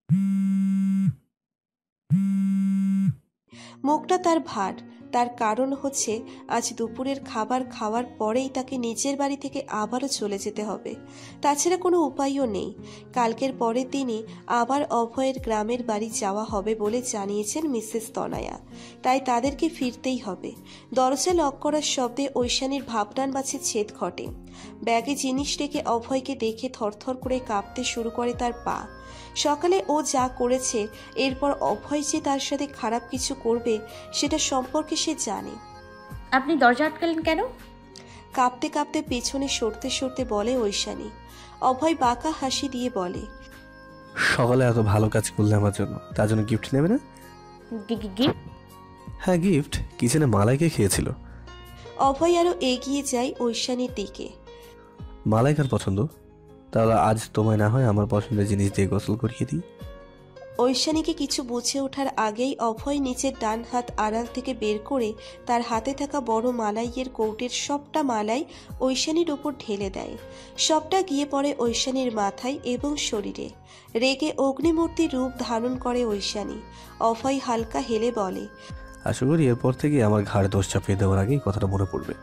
মুখটা তার ভার। তার কারণ হচ্ছে আজ দুপুরের খাবার খাওয়ার পরেই তাকে নিজের বাড়ি থেকে আবারও চলে যেতে হবে। তাছাড়া কোনো উপায়ও নেই। কালকের পরের দিনই আবার অভয়ের গ্রামের বাড়ি যাওয়া হবে বলে জানিয়েছেন মিসেস তনয়া। তাই তাদেরকে ফিরতেই হবে। দরজা লক করার শব্দে ঐশানীর ভাবনার মাঝে ছেদ ঘটে। ব্যাগে জিনিস রেখে অভয়কে দেখে থরথর করে কাঁপতে শুরু করে তার পা। সকালে ও যা করেছে, এরপর অভয় যে তার সাথে খারাপ কিছু করবে সেটা সম্পর্কে সে জানে। আপনি দরজা আটকালেন কেন? কাঁপতে কাঁপতে পেছনে সরতে সরতে বলে ঐশানী। অভয় বাঁকা হাসি দিয়ে বলে, সকালে এত ভালো কাজ করলে আমার জন্য, তার জন্য গিফট নেবে না? গিফট? হ্যাঁ গিফট। কিচেনে মালাইকে খেয়েছিল। অভয় আরো এগিয়ে যায় ঐশানীর দিকে। মালাইকার পছন্দ? তাহলে আজ তোমায় না হয় আমার পছন্দের জিনিস দিয়ে গোসল করিয়ে দিই। ঐশানীকে কিছু বুঝে ওঠার আগেই অভয় নিচের ডান হাত আড়াল থেকে বের করে তার হাতে থাকা বড় মালাইয়ের কৌটের সবটা মালাই ঐশানীর উপর ঢেলে দেয়। সবটা গিয়ে পড়ে ঐশানীর মাথায় এবং শরীরে। রেগে অগ্নিমূর্তি রূপ ধারণ করে ঐশানী। অভয় হালকা হেলে বলে, আশা করি এরপর থেকে আমার ঘাড়ে দোষ চাপিয়ে দেওয়ার আগেই কথাটা মনে পড়বে।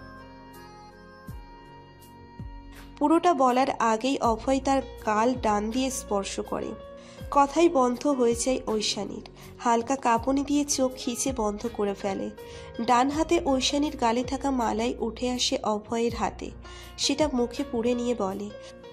পুরোটা বলার আগেই অভয় তার গাল ডান দিয়ে স্পর্শ করে। কথাই বন্ধ হয়ে যায় ঐশানীর। হালকা কাঁপুনি দিয়ে চোখ খিচে বন্ধ করে ফেলে। ডান হাতে ঐশানীর গালে থাকা মালাই উঠে আসে অভয়ের হাতে। সেটা মুখে পুড়ে নিয়ে বলে,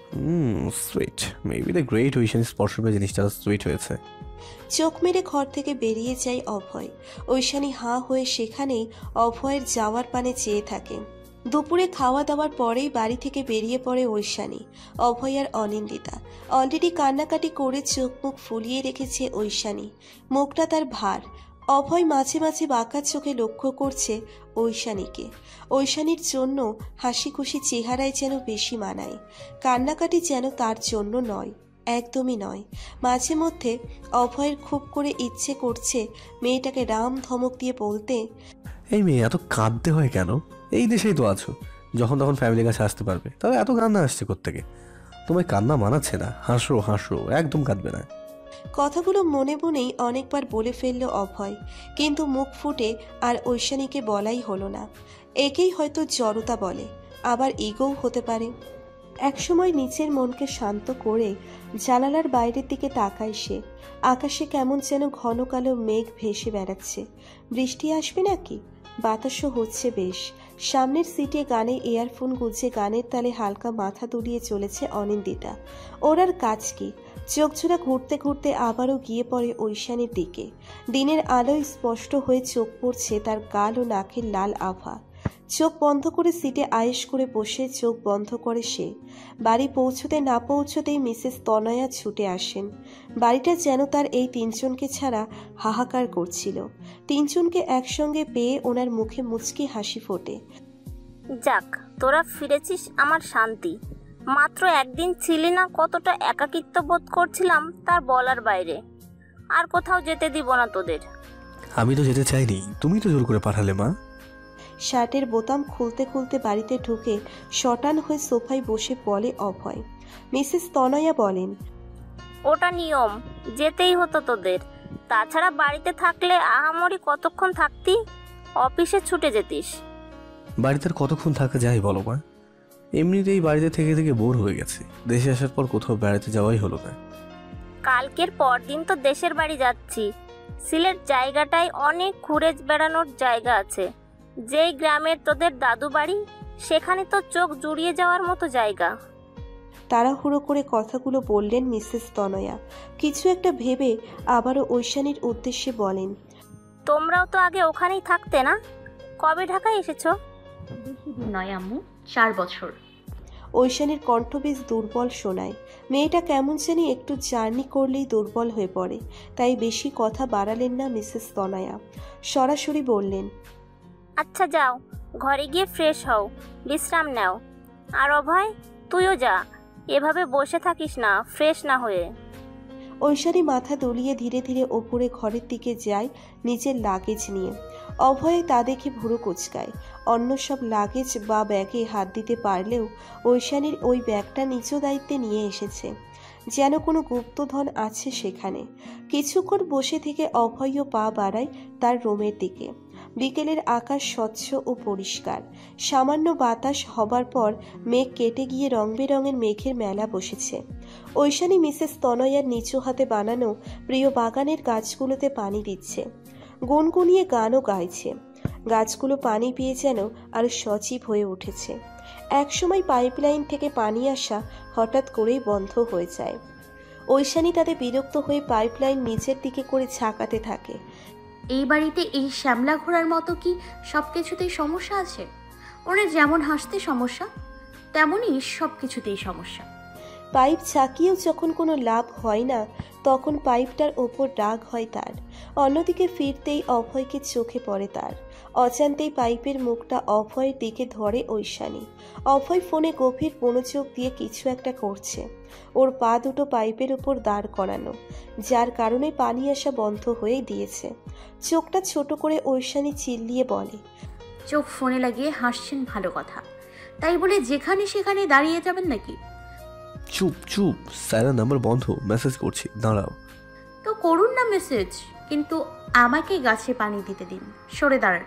sweet. Maybe the great Aishani স্পর্শ পেয়ে জিনিসটা সুইট হয়েছে। চোখ মেরে ঘর থেকে বেরিয়ে যায় অভয়। ঐশানী হাঁ হয়ে সেখানেই অভয়ের যাওয়ার পানে চেয়ে থাকে। দুপুরে খাওয়া দাওয়ার পরেই বাড়ি থেকে বেরিয়ে পড়ে ঐশানী, অভয় আর অনিন্দিতা। অলরেডি কান্নাকাটি করে চোখ মুখ ফুলিয়ে রেখেছে ঐশানী। মুখটা তার ভার। অভয় মাঝে মাঝে বাঁকা চোখে লক্ষ্য করছে ঐশানীকে। ঐশানীর জন্য হাসি খুশি চেহারায় যেন বেশি মানায়। কান্নাকাটি যেন তার জন্য নয়, একদমই নয়। মাঝে মধ্যে অভয়ের খুব করে ইচ্ছে করছে মেয়েটাকে রাম ধমক দিয়ে বলতে, এই মেয়ে এত কাঁদতে হয় কেন? এই দেশেই তো আছো, যখন তখন ফ্যামিলির কাছে আসতে পারবে। তবে এত কান্না আসছে কোত্থেকে? তোমায় কান্না মানাচ্ছে না। হাসো হাসো, একদম কাঁদবে না। কথাগুলো মনে মনেই অনেকবার বলে ফেলল অভয়, কিন্তু মুখ ফুটে আর ঐশানীকে বলাই হলো না। একেই হয়তো জড়তা বলে, আবার ইগোও হতে পারে। একসময় নিচের মনকে শান্ত করে জানালার বাইরের দিকে তাকায় সে। আকাশে কেমন যেন ঘন কালো মেঘ ভেসে বেড়াচ্ছে। বৃষ্টি আসবে নাকি? বাতাসও হচ্ছে বেশ। সামনের সিটে গানে ইয়ারফোন গুঁজে গানের তালে হালকা মাথা দুলিয়ে চলেছে অনিন্দিতা। ওর আর কাজ কি? চোখজোড়া ঘুরতে ঘুরতে আবারও গিয়ে পড়ে ঐশানীর দিকে। দিনের আলোয় স্পষ্ট হয়ে চোখ পড়ছে তার গাল ও নাকের লাল আভা। চোখ বন্ধ করে সিটে আয়েশ করে বসে চোখ বন্ধ করে সে। বাড়ি পৌঁছতে না পৌঁছতেই মিসেস তনয়া ছুটে আসেন। বাড়িটা যেন তার এই তিনজনকে ছাড়া হাহাকার করছিল। তিনজনকে একসঙ্গে পেয়ে ওনার মুখে মুচকি হাসি ফোটে। যাক, তোরা ফিরেছিস, আমার শান্তি। মাত্র একদিন ছিলি না, কতটা একাকিত্ব বোধ করছিলাম তার বলার বাইরে। আর কোথাও যেতে দিব না তোদের। আমি তো যেতে চাইনি, তুমি তো জোর করে পাঠালে মা। শার্টের বোতাম খুলতে খুলতে বাড়িতে ঢুকে শটান হয়ে সোফায় বসে বলে অভয়। মিসেস তনয়া বলেন, ওটা নিয়ম, যেতেই হতো তোদের। তাছাড়া বাড়িতে থাকলে আহামরি কতক্ষণ থাকতি? অফিসে ছুটে যেতিস। বাড়িতে আর কতক্ষণ থাকা যায় বলো মা? এমনিতেই বাড়িতে থেকে থেকে বোর হয়ে গেছে। দেশে আসার পর কোথাও বেড়াতে যাওয়াই হলো না। কালকের পর দিন তো দেশের বাড়ি যাচ্ছি। সিলেট জায়গাটায় অনেক ঘুরে বেড়ানোর জায়গা আছে। যেই গ্রামের তোদের দাদু বাড়ি, সেখানে তো চোখ জুড়িয়ে যাওয়ার মতো জায়গা। তাড়াহুড়ো করে কথাগুলো বললেন মিসেস তনয়া। কিছু একটা ভেবে আবারও ঐশানীর উদ্দেশ্যে বলেন, তোমরাও তো আগে ওখানেই থাকতে না? কবে ঢাকায় এসেছো? বেশি দিন নয় আম্মু, 4 বছর। ঐশানীর কণ্ঠ বেশ দুর্বল শোনায়। মেয়েটা কেমন জানি একটু জার্নি করলেই দুর্বল হয়ে পড়ে। তাই বেশি কথা বাড়ালেন না মিসেস তনয়া। সরাসরি বললেন, আচ্ছা যাও, ঘরে গিয়ে ফ্রেশ হও, বিশ্রাম নাও। আর অভয়, তুইও যা, এভাবে বসে থাকিস না ফ্রেশ না হয়ে। ঐশানী মাথা দুলিয়ে ধীরে ধীরে ওপরে ঘরের দিকে যায় নিজের লাগেজ নিয়ে। অভয়ে তা দেখে ভুরু কুচকায়। অন্য সব লাগেজ বা ব্যাগে হাত দিতে পারলেও ঐশানীর ওই ব্যাগটা নিজ দায়িত্বে নিয়ে এসেছে। যেন কোনো গুপ্তধন আছে সেখানে। কিছুক্ষণ বসে থেকে অভয়ও পা বাড়ায় তার রুমের দিকে। বিকেলের আকাশ স্বচ্ছ ও পরিষ্কার। সামান্য বাতাস হবার পর মেঘ কেটে গিয়ে রং বেরঙের মেঘের মেলা বসেছে। ঐশানী মিসেস তনয়ার নিচু হাতে বানানো প্রিয় বাগানের গাছগুলোতে পানি দিচ্ছে, গুনগুনিয়ে গানও গাইছে। গাছগুলো পানি পেয়ে যেন আরো সজীব হয়ে উঠেছে। একসময় পাইপলাইন থেকে পানি আসা হঠাৎ করেই বন্ধ হয়ে যায়। ঐশানী তাতে বিরক্ত হয়ে পাইপলাইন নিচের দিকে করে ঝাঁকাতে থাকে। এই বাড়িতে এই শ্যামলা ঘোড়ার মতো কি সব কিছুতেই সমস্যা আছে? ওরা যেমন হাসতে সমস্যা, তেমনই সব কিছুতেই সমস্যা। পাইপ ঝাঁকিয়েও যখন কোনো লাভ হয় না, তখন পাইপটার ওপর রাগ হয় তার। অন্যদিকে ফিরতেই অভয়কে চোখে পড়ে তার। অজান্তেই পাইপের মুখটা অভয়ের দিকে ধরে ঐশানী। অভয় ফোনে গভীর মনোযোগ দিয়ে কিছু একটা করছে। ওর পা দুটো পাইপের উপর দাঁড় করানো, যার কারণে পানি আসা বন্ধ হয়ে দিয়েছে। চোখটা ছোট করে ঐশানী চিল্লিয়ে বলে, চোখ ফোনে লাগিয়ে হাসছেন ভালো কথা, তাই বলে যেখানে সেখানে দাঁড়িয়ে যাবেন নাকি? চুপ চুপ, সাইরা নাম্বার বন্ধ, মেসেজ করছি, দাঁড়াও। তো করুন না মেসেজ, কিন্তু আমাকে গাছে পানি দিতে দিন। সরে দাঁড়ান।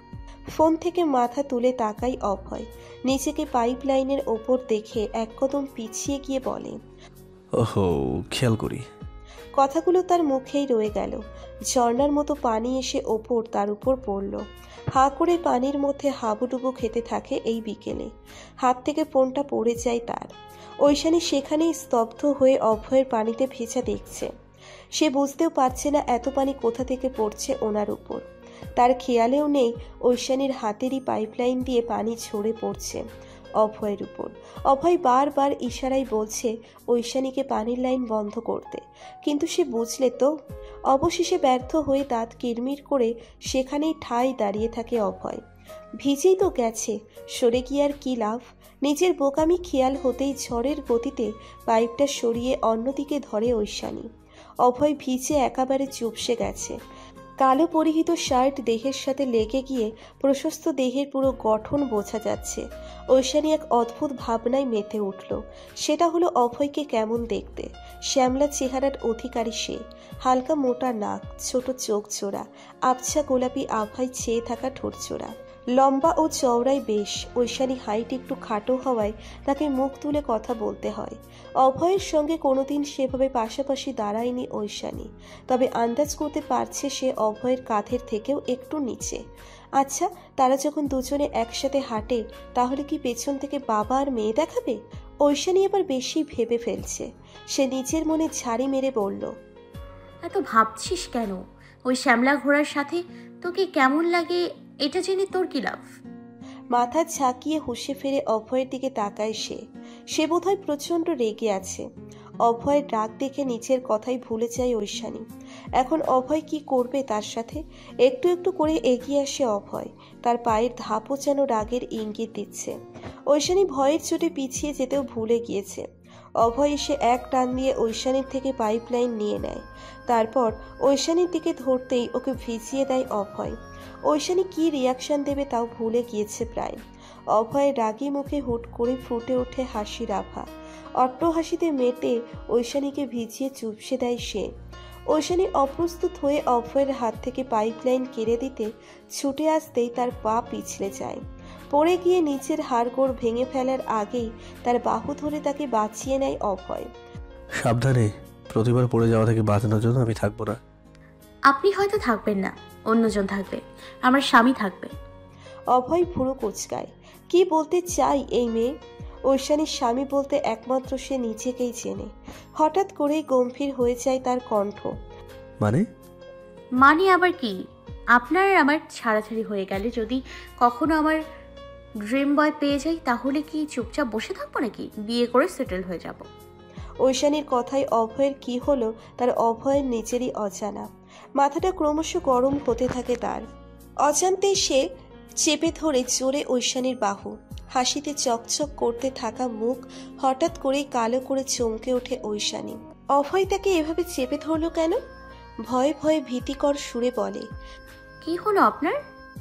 ফোন থেকে মাথা তুলে তাকাই অভয়। নিজেকে পাইপ লাইনের ওপর দেখে এক কদম পিছিয়ে গিয়ে বলে, ওহো, খেয়াল করি। কথাগুলো তার মুখেই রয়ে গেল। ঝর্ণার মতো পানি এসে ওপর তার উপর পড়ল। হা করে পানির মধ্যে হাবুডুবু খেতে থাকে এই বিকেলে। হাত থেকে ফোনটা পড়ে যায় তার। ঐশানী সেখানেই স্তব্ধ হয়ে অভয়ের পানিতে ভেজা দেখছে। সে বুঝতেও পারছে না এত পানি কোথা থেকে পড়ছে ওনার উপর। তার খেয়ালেও নেই ঐশানীর হাতেরই পাইপলাইন দিয়ে পানি ঝরে পড়ছে অভয়ের উপর। অভয় বারবার ইশারায় বলছে ঐশানীকে পানির লাইন বন্ধ করতে, কিন্তু সে বুঝলে তো। অবশেষে ব্যর্থ হয়ে দাঁত কিরমির করে সেখানেই ঠায় দাঁড়িয়ে থাকে অভয়। ভিজেই তো গেছে, সরে গিয়ে আর কি লাভ? নিজের বোকামি খেয়াল হতেই ঝড়ের গতিতে পাইপটা সরিয়ে অন্যদিকে ধরে ঐশানী। অভয় ভিজে একেবারে চুপসে গেছে। কালো পরিহিত শার্ট দেহের সাথে লেগে গিয়ে প্রশস্ত দেহের পুরো গঠন বোঝা যাচ্ছে। ঐশানী এক অদ্ভুত ভাবনায় মেতে উঠল। সেটা হলো অভয়কে কেমন দেখতে। শ্যামলা চেহারার অধিকারী সে। হালকা মোটা নাক, ছোট চোখ জোড়া, আবছা গোলাপি আভায় ছেয়ে থাকা ঠোঁট জোড়া। লম্বা ও চওড়াই বেশ। ঐশানী হাইট একটু খাটো হওয়ায় তাকে মুখ তুলে কথা বলতে হয়। অভয়ের সঙ্গে কোনোদিন সেভাবে পাশাপাশি দাঁড়ায়নি ঐশানী, তবে আন্দাজ করতে পারছে সে অভয়ের কাঁধের থেকেও একটু নিচে। আচ্ছা, তারা যখন দুজনে একসাথে হাঁটে, তাহলে কি পেছন থেকে বাবা আর মেয়ে দেখাবে? ঐশানী এবার বেশি ভেবে ফেলছে। সে নিজের মনে ঝাড়ি মেরে বলল, এত ভাবছিস কেন? ওই শ্যামলা ঘোড়ার সাথে তোকে কেমন লাগে এটা জেনে তোর কি লাভ? মাথা ঝাঁকিয়ে হুঁশে ফিরে অভয়ের দিকে তাকায় সে। সে বোধহয় প্রচণ্ড রেগে আছে। অভয়ের রাগ দেখে নিচের কথাই ভুলে যায় ঐশানী। এখন অভয় কি করবে তার সাথে? একটু একটু করে এগিয়ে আসে অভয়। তার পায়ের ধাপও যেন রাগের ইঙ্গিত দিচ্ছে। ঐশানী ভয়ের চোটে পিছিয়ে যেতেও ভুলে গিয়েছে। অভয় এসে এক টান দিয়ে ঐশানীর থেকে পাইপলাইন নিয়ে নেয়। তারপর ঐশানীর দিকে ধরতেই ওকে ভিজিয়ে দেয় অভয়। ঐশানী কি রিয়াকশন দেবে তাও ভুলে গিয়েছে প্রায়। অভয়ের রাগী মুখে হুট করে ফুটে ওঠে হাসির আভা। অট্ট হাসিতে মেতে ঐশানীকে ভিজিয়ে চুপসে দেয় সে। ঐশানী অপ্রস্তুত হয়ে অভয়ের হাত থেকে পাইপলাইন কেড়ে দিতে ছুটে আসতেই তার পা পিছলে যায়। পড়ে গিয়ে নিচের হাড়গোড় ভেঙে ফেলার আগেই তার বাহু ধরে তাকে বাঁচিয়ে নেয় অভয়। সাবধানে, প্রতিবার পড়ে যাওয়া থেকে বাঁচানোর জন্য আমি থাকবো না। আপনি হয়তো থাকবেন না, অন্যজন থাকবে, আমার স্বামী থাকবে। অভয় ভুরু কুচকায়। কি বলতে চাই এই মেয়ে? ঐশানীর স্বামী বলতে একমাত্র সে নিজেকেই চেনে। হঠাৎ করেই গম্ভীর হয়ে যায় তার কণ্ঠ। মানে আবার কি? আপনার আমার ছাড়াছাড়ি হয়ে গেলে যদি কখনো আমার ড্রিম বয় পেয়ে যাই, তাহলে কি চুপচাপ বসে থাকবো নাকি বিয়ে করে সেটেল হয়ে যাব? ঐশানীর কথায় অভয়ের কি হলো তার অভয়ের নিজেরই অজানা। মাথাটা ক্রমশ গরম হতে থাকে তার। অজান্তেই সে চেপে ধরে জোরে ঐশানীর বাহু। হাসিতে চকচক করতে থাকা মুখ হঠাৎ করেই কালো করে চমকে ওঠে ঐশানী। অভয় তাকে এভাবে চেপে ধরল কেন? ভয়ে ভয়ে ভীতিকর সুরে বলে, কি হলো আপনার?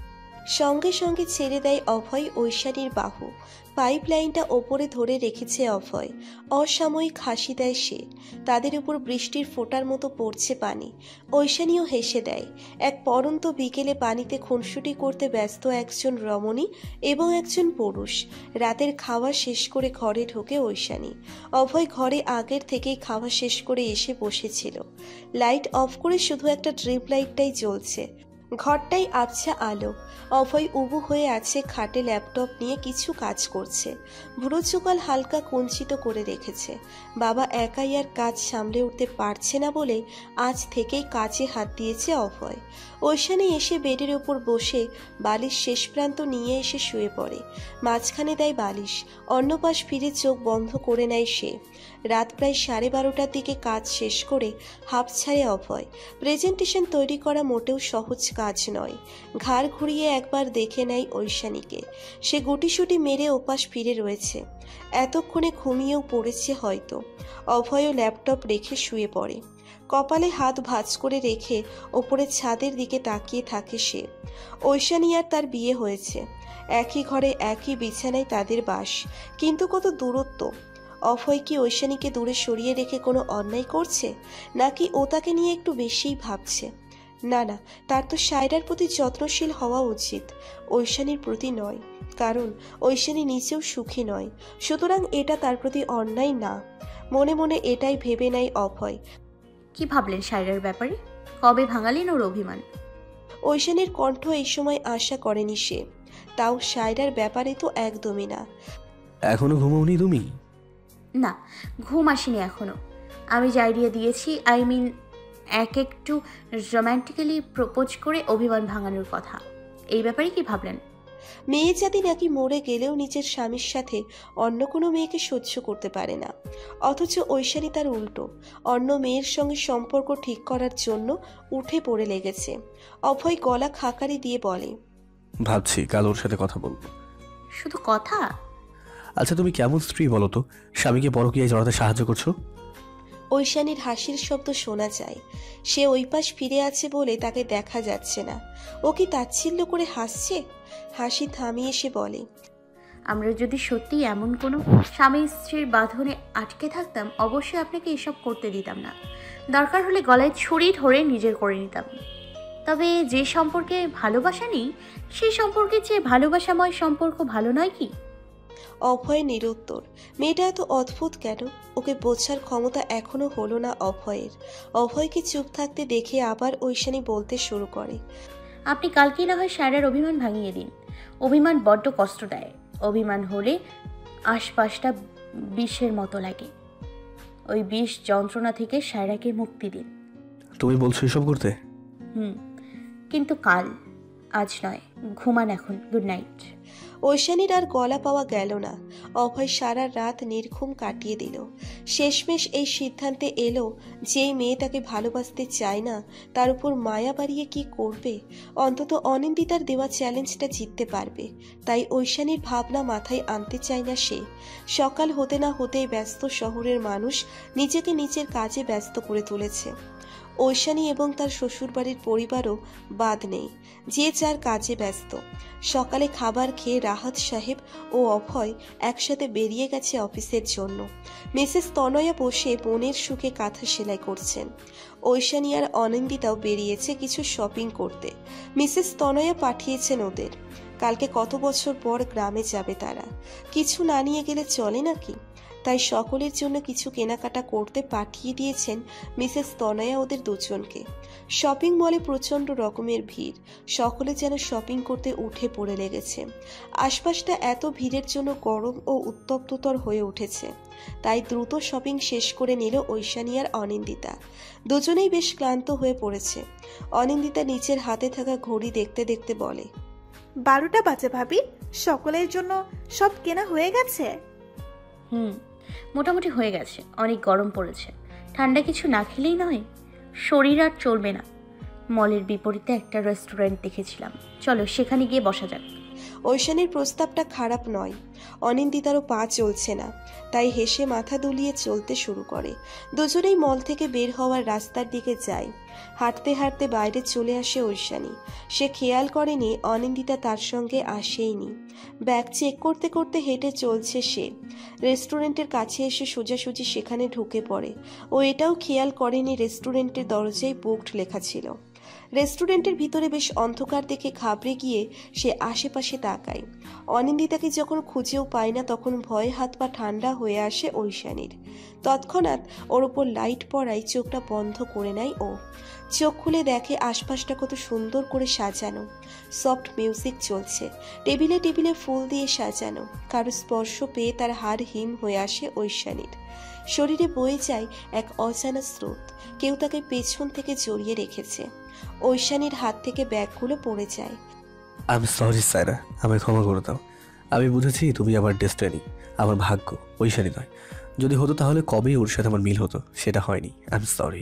সঙ্গে সঙ্গে ছেড়ে দেয় অভয় ঐশানীর বাহু। পাইপ লাইনটা ওপরে ধরে রেখেছে অভয়। অসাময়িক হাসি দেয় সে। তাদের উপর বৃষ্টির ফোঁটার মতো পড়ছে পানি। ঐশানীও হেসে দেয়। এক পড়ন্ত বিকেলে পানিতে খুনসুটি করতে ব্যস্ত একজন রমণী এবং একজন পুরুষ। রাতের খাওয়া শেষ করে ঘরে ঢোকে ঐশানী। অভয় ঘরে আগের থেকেই খাওয়া শেষ করে এসে বসেছিল। লাইট অফ করে শুধু একটা ট্রিপ লাইটটাই জ্বলছে। ঘরটাই আবছা আলো। অভয় উবু হয়ে আছে খাটে, ল্যাপটপ নিয়ে কিছু কাজ করছে। ভ্রুচোকাল হালকা কুঞ্চিত করে রেখেছে। বাবা একাই আর কাজ সামলে উঠতে পারছে না বলে আজ থেকেই কাজে হাত দিয়েছে অভয়। ঐশানী এসে বেডের ওপর বসে বালিশ শেষ প্রান্ত নিয়ে এসে শুয়ে পড়ে। মাঝখানে দেয় বালিশ, অন্য পাশ ফিরে চোখ বন্ধ করে নেয় সে। রাত প্রায় 12:30টার দিকে কাজ শেষ করে হাঁপ ছাড়ে অভয়। প্রেজেন্টেশন তৈরি করা মোটেও সহজ কাজ নয়। ঘাড় ঘুরিয়ে একবার দেখে নেয় ঐশানীকে। সে গুটিসুটি মেরে ওপাশ ফিরে রয়েছে। এতক্ষণে ঘুমিয়েও পড়েছে হয়তো। অভয়ও ল্যাপটপ রেখে শুয়ে পড়ে। কপালে হাত ভাঁজ করে রেখে ওপরে ছাদের দিকে তাকিয়ে থাকে সে। ঐশানী আর তার বিয়ে হয়েছে। একই ঘরে একই বিছানায় তাদের বাস, কিন্তু কত দূরত্ব। অভয় কি ঐশানীকে দূরে সরিয়ে রেখে কোনো অন্যায় করছে, নাকি ও তাকে নিয়ে একটু বেশিই ভাবছে? না না, তার তো সায়রার প্রতি যত্নশীল হওয়া উচিত, ঐশানীর প্রতি নয়। কারণ ঐশানী নিচেও সুখী নয়, সুতরাং এটা তার প্রতি অন্যায় না। মনে মনে এটাই ভেবে নেয় অভয়। কি ভাবলেন সায়রার ব্যাপারে? কবে ভাঙালেন ওর অভিমান? ঐশানীর কণ্ঠ এই সময় আশা করেনি সে। তাও সায়রার ব্যাপারে তো একদমই না। এখনো ঘুমাওনি তুমি? না, ঘুম আসেনি এখনো। আমি যে আইডিয়া দিয়েছি, একটু রোম্যান্টিক্যালি প্রপোজ করে অভিমান ভাঙানোর কথা, এই ব্যাপারে কি ভাবলেন? মেয়ে জাতি নাকি মরে গেলেও নিজের স্বামীর সাথে অন্য কোনো মেয়েকে সহ্য করতে পারে না। অথচ ঐশানী তার উল্টো, অন্য মেয়ের সঙ্গে সম্পর্ক ঠিক করার জন্য উঠে পড়ে লেগেছে। অভয় গলা খাকারি দিয়ে বলে, ভাবছি কাল ওর সাথে কথা বলবো। শুধু কথা? আচ্ছা তুমি কেমন স্ত্রী বলো তো, স্বামীকে পরকীয়ায় জড়াতে সাহায্য করছো? ঐশানীর হাসির শব্দ শোনা যায়। সে ওই পাশ ফিরে আছে বলে তাকে দেখা যাচ্ছে না। ও কি তাচ্ছিল্য করে হাসছে? হাসি থামিয়ে সে বলে, আমরা যদি সত্যি এমন কোনো স্বামী স্ত্রীর বাঁধনে আটকে থাকতাম, অবশ্যই আপনাকে এসব করতে দিতাম না। দরকার হলে গলায় ছুরি ধরে নিজের করে নিতাম। তবে যে সম্পর্কে ভালোবাসা নেই, সেই সম্পর্কে চেয়ে ভালোবাসাময় সম্পর্ক ভালো নয় কি? অভয় নিরুত্তর। মেয়েটা এত অদ্ভুত কেন? ওকে বোঝার ক্ষমতা এখনো হলো না অভয়ের। অভয়কে চুপ থাকতে দেখে আবার ঐশানী বলতে শুরু করে, আপনি কালকেই না হয় সায়রার অভিমান ভাঙিয়ে দিন। অভিমান বড্ড কষ্ট দেয়। অভিমান হলে আশপাশটা বিষের মতো লাগে। ওই বিষ যন্ত্রণা থেকে সায়রাকে মুক্তি দিন। তুমি বলছো এসব করতে? কিন্তু কাল, আজ নয়। ঘুমান এখন। Good night. ঐশানীর আর গলা পাওয়া গেল না। অভয় সারা রাত নির্ঘুম কাটিয়ে দিল। শেষমেশ এই সিদ্ধান্তে এলো, যেই মেয়ে তাকে ভালোবাসতে চায় না তার উপর মায়া বাড়িয়ে কি করবে? অন্তত অনিন্দিতার দেওয়া চ্যালেঞ্জটা জিততে পারবে। তাই ঐশানীর ভাবনা মাথায় আনতে চায় না সে। সকাল হতে না হতেই ব্যস্ত শহরের মানুষ নিজেকে নিজের কাজে ব্যস্ত করে তুলেছে। ঐশানী এবং তার শ্বশুরবাড়ির পরিবারও বাদ নেই, যে যার কাজে ব্যস্ত। সকালে খাবার খেয়ে রাহাত সাহেব ও অভয় একসাথে বেরিয়ে গেছে অফিসের জন্য। মিসেস তনয়া বসে বোনের সুখে কাঁথা সেলাই করছেন। ঐশানী আর অনিন্দিতাও বেরিয়েছে কিছু শপিং করতে। মিসেস তনয়া পাঠিয়েছেন ওদের। কালকে কত বছর পর গ্রামে যাবে তারা। কিছু না নিয়ে গেলে চলে নাকি? তাই সকলের জন্য কিছু কেনাকাটা করতে পাঠিয়ে দিয়েছেন মিসেস তনয়া ওদের দুজনকে। শপিং মলে প্রচণ্ড রকমের ভিড়। সকলে যেন শপিং করতে উঠে পড়ে লেগেছে। আশপাশটা এত ভিড়ের জন্য গরম ও উত্তপ্ততর হয়ে উঠেছে। তাই দ্রুত শপিং শেষ করে নিল ঐশানী আর অনিন্দিতা। দুজনেই বেশ ক্লান্ত হয়ে পড়েছে। অনিন্দিতা নিচের হাতে থাকা ঘড়ি দেখতে দেখতে বলে, 12টা বাজে ভাবি। সকলের জন্য সব কেনা হয়ে গেছে? মোটামুটি হয়ে গেছে। অনেক গরম পড়েছে, ঠান্ডা কিছু না খেলেই নয়। শরীর আর চলবে না। মলের বিপরীতে একটা রেস্টুরেন্ট দেখেছিলাম, চলো সেখানে গিয়ে বসা যাক। ঐশানীর প্রস্তাবটা খারাপ নয়। অনিন্দিতারও পা চলছে না, তাই হেসে মাথা দুলিয়ে চলতে শুরু করে। দুজনেই মল থেকে বের হওয়ার রাস্তার দিকে যায়। হাঁটতে হাঁটতে বাইরে চলে আসে ঐশানী। সে খেয়াল করেনি অনিন্দিতা তার সঙ্গে আসেইনি। ব্যাগ চেক করতে করতে হেঁটে চলছে সে। রেস্টুরেন্টের কাছে এসে সোজাসুজি সেখানে ঢুকে পড়ে। ও এটাও খেয়াল করেনি রেস্টুরেন্টের দরজায় বুকড লেখা ছিল। রেস্টুরেন্টের ভিতরে বেশ অন্ধকার দেখে ঘাবড়ে গিয়ে সে আশেপাশে তাকায়। অনিন্দিতাকে যখন খুঁজেও পায় না তখন ভয়ে হাত পা ঠান্ডা হয়ে আসে ঐশানীর। তৎক্ষণাৎ ওর ওপর লাইট পড়ায় চোখটা বন্ধ করে নেয় ও। চোখ খুলে দেখে আশপাশটা কত সুন্দর করে সাজানো। সফট মিউজিক চলছে, টেবিলে টেবিলে ফুল দিয়ে সাজানো। কারো স্পর্শ পেয়ে তার হাড় হিম হয়ে আসে ঐশানীর। শরীরে বয়ে যায় এক অজানা স্রোত। কেউ তাকে পেছন থেকে জড়িয়ে রেখেছে। ঐশানীর হাত থেকে ব্যাগগুলো পড়ে যায়। আমি সরি সায়রা, আমায় ক্ষমা করে দাও। আমি বুঝেছি তুমি আমার ডেস্টিনি, আমার ভাগ্য, ঐশানী নয়। যদি হতো তাহলে কবেই ওর সাথে আমার মিল হতো, সেটা হয়নি। I am sorry.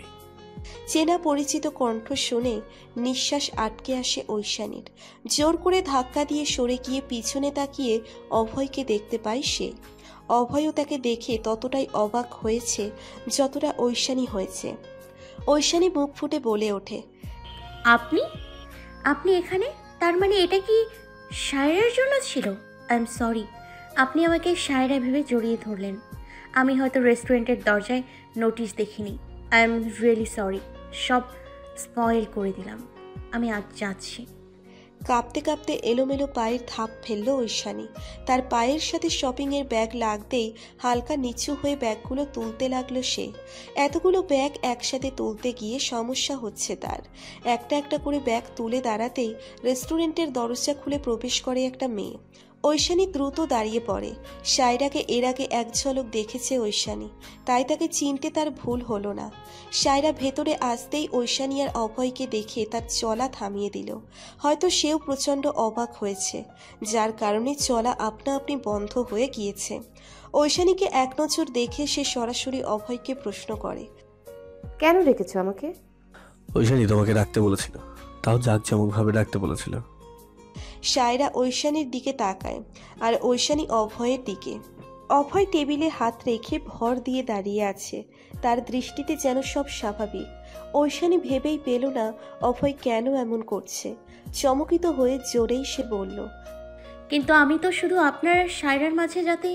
চেনা পরিচিত কণ্ঠ শুনে নিঃশ্বাস আটকে আসে ঐশানীর। জোর করে ধাক্কা দিয়ে সরে গিয়ে পিছনে তাকিয়ে অভয়কে দেখতে পায় সে। অভয়ও তাকে দেখে ততটাই অবাক হয়েছে যতটা ঐশানী হয়েছে। ঐশানী মুখ ফুটে বলে ওঠে, আপনি আপনি এখানে? তার মানে এটা কি শায়রার জন্য ছিল? I am sorry. আপনি আমাকে শায়রা ভেবে জড়িয়ে ধরলেন। আমি হয়তো রেস্টুরেন্টের দরজায় নোটিশ দেখিনি। I am really sorry. সব স্পয়েল করে দিলাম। আমি আজ যাচ্ছি। কাঁপতে কাঁপতে এলোমেলো পায়ের ধাপ ফেলল ঐশানী। তার পায়ের সাথে শপিংয়ের ব্যাগ লাগতেই হালকা নিচু হয়ে ব্যাগগুলো তুলতে লাগলো সে। এতগুলো ব্যাগ একসাথে তুলতে গিয়ে সমস্যা হচ্ছে তার। একটা একটা করে ব্যাগ তুলে দাঁড়াতেই রেস্টুরেন্টের দরজা খুলে প্রবেশ করে একটা মেয়ে। ঐশানী দ্রুত দাঁড়িয়ে পড়ে। শায়রাকে এর আগে এক ঝলক দেখেছে ঐশানী, তাই তাকে চিনতে তার ভুল হলো না। শায়রা ভেতরে আসতেই ঐশানী আর অভয়কে দেখে তার চলা থামিয়ে দিল। হয়তো সেও প্রচণ্ড অবাক হয়েছে, যার কারণে চলা আপনা আপনি বন্ধ হয়ে গিয়েছে। ঐশানীকে এক নজর দেখে সে সরাসরি অভয়কে প্রশ্ন করে, কেন ডেকেছো আমাকে? ঐশানী তোমাকে ডাকতে বলেছিল, তাও জাঁকজমকভাবে ডাকতে বলেছিল। শায়রা ঐশানীর দিকে তাকায় আর ঐশানী অভয়ের দিকে। অভয় টেবিলে হাত রেখে ভর দিয়ে দাঁড়িয়ে আছে। তার দৃষ্টিতে যেন সব স্বাভাবিক। ঐশানী ভেবেই পেল না অভয় কেন এমন করছে। চমকিত হয়ে জোরেই সে বলল, কিন্তু আমি তো শুধু আপনার শায়রার মাঝে যাতে।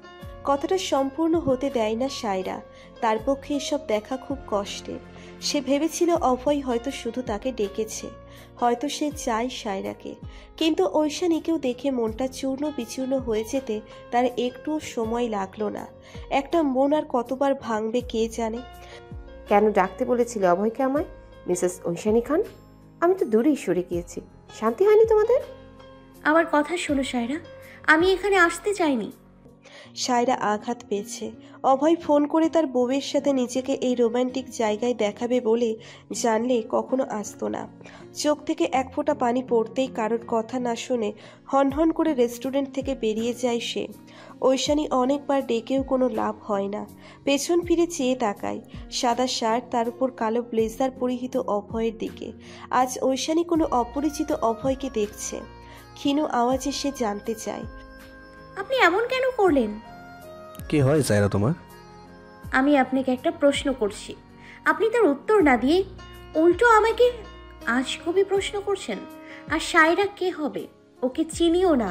কথাটা সম্পূর্ণ হতে দেয় না শায়রা। তার পক্ষে এসব দেখা খুব কষ্টের। সে ভেবেছিল অভয় হয়তো শুধু তাকে ডেকেছে, হয়তো সে চায় শায়রাকে। কিন্তু ঐশানীকেও দেখে মনটা চূর্ণ বিচূর্ণ হয়ে যেতে তার একটুও সময় লাগলো না। একটা মন আর কতবার ভাঙবে কে জানে। কেন ডাকতে বলেছিলে অভয়কে আমায়, মিসেস ঐশানী খান? আমি তো দূরেই সরে গিয়েছি। শান্তি হয়নি তোমাদের? আমার কথা শোনো শায়রা, আমি এখানে আসতে চাইনি। শায়রা আঘাত পেয়েছে। অভয় ফোন করে তার বউয়ের সাথে নিজেকে এই রোমান্টিক জায়গায় দেখাবে বলে জানলে কখনো আসতো না। চোখ থেকে এক ফোঁটা পানি পড়তেই কারোর কথা না শুনে হনহন করে রেস্টুরেন্ট থেকে বেরিয়ে যায় সে। ঐশানী অনেকবার ডেকেও কোনো লাভ হয় না। পেছন ফিরে চেয়ে তাকায় সাদা শার্ট, তার উপর কালো ব্লেজার পরিহিত অভয়ের দিকে। আজ ঐশানী কোনো অপরিচিত অভয়কে দেখছে। ক্ষীণ আওয়াজে সে জানতে চায়, আপনি এমন কেন করলেন? কি হয় সায়রা তোমার? আমি আপনাকে একটা প্রশ্ন করছি, আপনি তার উত্তর না দিয়ে উল্টো আমাকে আজগুবি প্রশ্ন করছেন। আর শায়রা কে হবে? ওকে চিনিও না।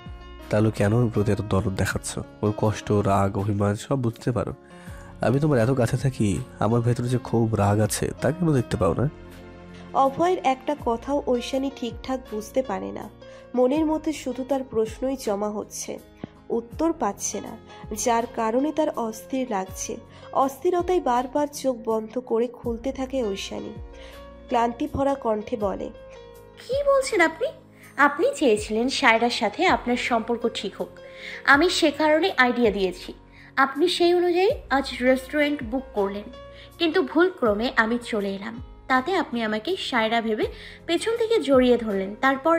তাহলে কেন ওর প্রতি এত দরদ দেখাচ্ছ? ওর কষ্ট, রাগ, অভিমান সব বুঝতে পারো। আমি তোমার এত কাছে থাকি, আমার ভেতরে যে খুব রাগ আছে তা কেন দেখতে পাও না? অভয়ের একটা কথাও ঐশানী ঠিকঠাক বুঝতে পারে না। মনের মধ্যে শুধু তার প্রশ্নই জমা হচ্ছে, উত্তর পাচ্ছে না, যার কারণে তার অস্থির লাগছে। অস্থিরতায় বারবার চোখ বন্ধ করে খুলতে থাকে ঐশানী। ক্লান্তি ভরা কণ্ঠে বলে, কি বলছেন আপনি? আপনি চেয়েছিলেন শায়রার সাথে আপনার সম্পর্ক ঠিক হোক, আমি সে কারণে আইডিয়া দিয়েছি। আপনি সেই অনুযায়ী আজ রেস্টুরেন্ট বুক করলেন, কিন্তু ভুলক্রমে আমি চলে এলাম। তাতে আপনি আমাকে শায়রা ভেবে পেছন থেকে জড়িয়ে ধরলেন। তারপর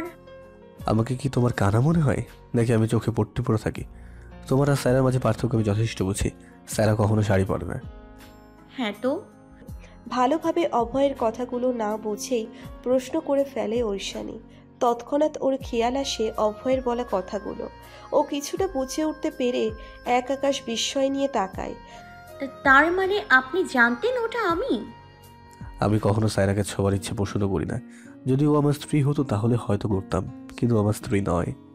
আমাকে কি তোমার কানা মনে হয়, নাকি আমি চোখে পট্টি পরে থাকি? তোমার আর সায়রার মাঝে পার্থক্য আমি যথেষ্ট বুঝি। সায়রা কখনো শাড়ি পরে না। হ্যাঁ তো? ভালোভাবে অভয়ের কথাগুলো না বুঝেই প্রশ্ন করে ফেলে ঐশানী। তৎক্ষণাৎ ওর খেয়াল আসে অভয়ের বলা কথাগুলো। ও কিছুটা বুঝে উঠতে পেরে এক আকাশ বিস্ময় নিয়ে তাকায়। তার মানে আপনি জানতেন ওটা আমি? আমি কখনো সায়রাকে ছোঁয়ার ইচ্ছে পোষণও করি না। যদি ও আমার স্ত্রী হতো তাহলে হয়তো করতাম, কিন্তু আমার স্ত্রী নয়।